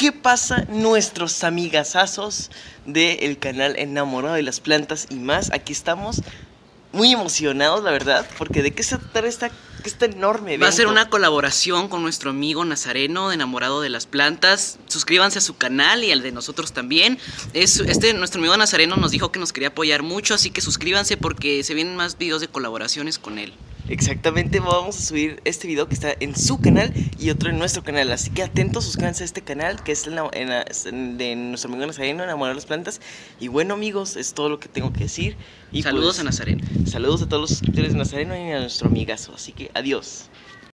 ¿qué pasa nuestros amigazazos del canal Enamorado de las Plantas y más? Aquí estamos muy emocionados, la verdad, porque ¿de qué se trata este enorme evento? Va a ser una colaboración con nuestro amigo Nazareno, Enamorado de las Plantas. Suscríbanse a su canal y al de nosotros también. Nuestro amigo Nazareno nos dijo que nos quería apoyar mucho, así que suscríbanse porque se vienen más videos de colaboraciones con él. Exactamente, vamos a subir este video que está en su canal y otro en nuestro canal, así que atentos, suscríbanse a este canal que es de nuestro amigo Nazareno, Enamorado de las Plantas. Y bueno, amigos, es todo lo que tengo que decir. Y Saludos pues, a Nazareno. saludos a todos los suscriptores de Nazareno y a nuestro amigazo, así que adiós.